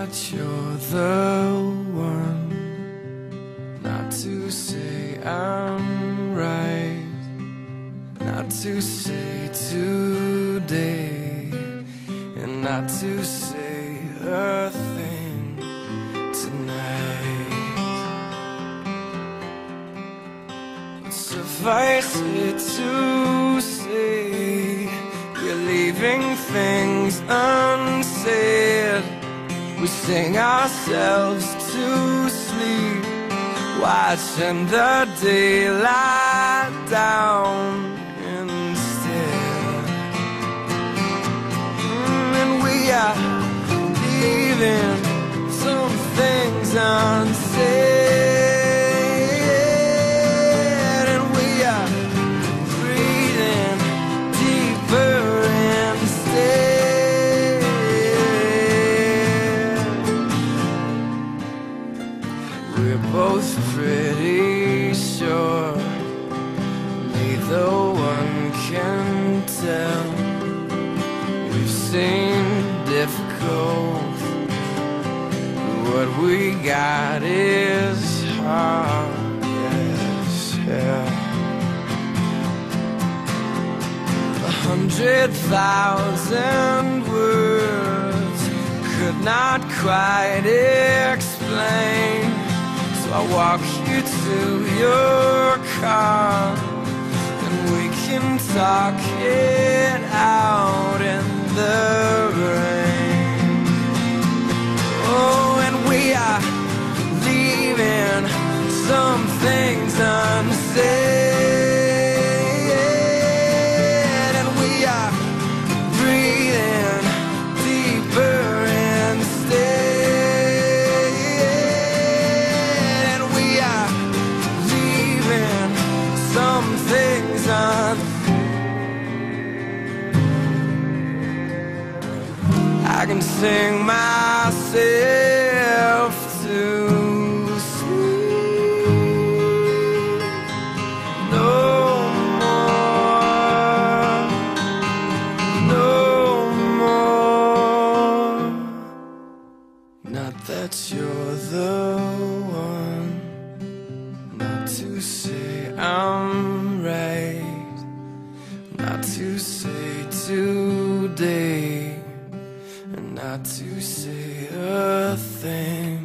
that you're the one, not to say I'm right, not to say today, and not to say a thing tonight. But suffice it to say, we're leaving things unsaid. We sing ourselves to sleep, watching the daylight down instead. And we are leaving some things unsaid, and we are breathing deeper instead. We're both pretty sure neither one can tell. We've seen difficult, what we got is hard as hell. 100,000 words could not quite explain. So I walk you to your car, and we can talk it out in the rain. Oh, and we are leaving some things unsaid, and we are breathing deeper instead, and we are leaving some things unsaid. I can sing myself to sleep no more, no more. Not that you're the one, not to say I'm right, not to say today, and not to say a thing.